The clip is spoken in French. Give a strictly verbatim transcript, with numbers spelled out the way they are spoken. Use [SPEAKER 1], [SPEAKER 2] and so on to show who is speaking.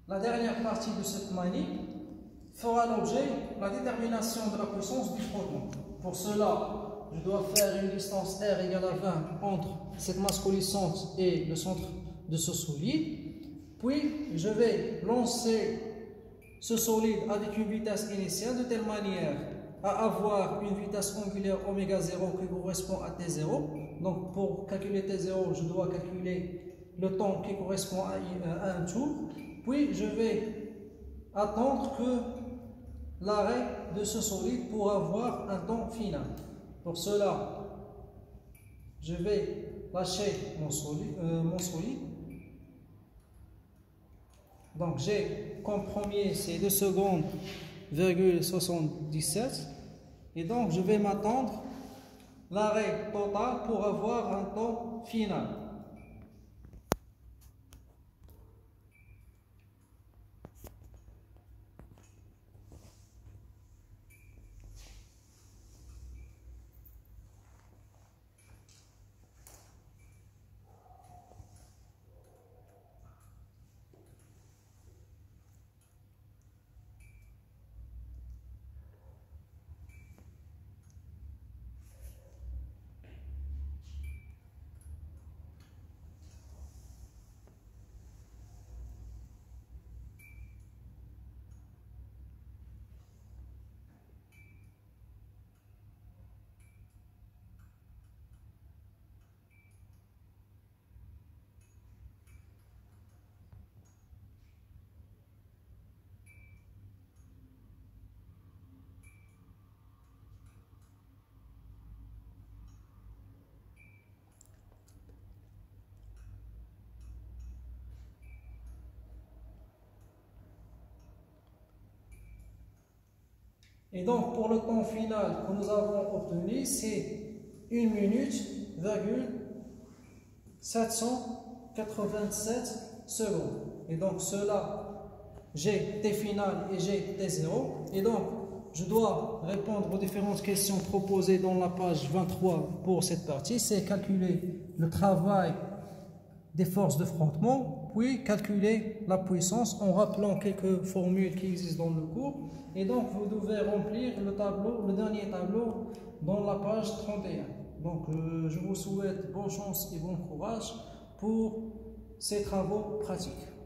[SPEAKER 1] La dernière partie de cette manie fera l'objet de la détermination de la puissance du frottement. Pour cela, je dois faire une distance R égale à vingt entre cette masse coulissante et le centre de ce solide. Puis, je vais lancer ce solide avec une vitesse initiale de telle manière à avoir une vitesse angulaire oméga zéro qui correspond à T zéro. Donc, pour calculer T zéro, je dois calculer le temps qui correspond à un tour. Puis, je vais attendre que l'arrêt de ce solide pour avoir un temps final. Pour cela, je vais lâcher mon solide. Euh, mon solide. Donc, j'ai comme premier ces deux secondes, virgule soixante-dix-sept. Et donc, je vais m'attendre l'arrêt total pour avoir un temps final. Et donc, pour le temps final que nous avons obtenu, c'est une minute, sept cent quatre-vingt-sept secondes. Et donc, cela, j'ai T final et j'ai T zéro. Et donc, je dois répondre aux différentes questions proposées dans la page vingt-trois pour cette partie. C'est calculer le travail des forces de frottement, puis calculer la puissance en rappelant quelques formules qui existent dans le cours. Et donc, vous devez remplir le tableau, le dernier tableau dans la page trente et un. Donc, euh, je vous souhaite bonne chance et bon courage pour ces travaux pratiques.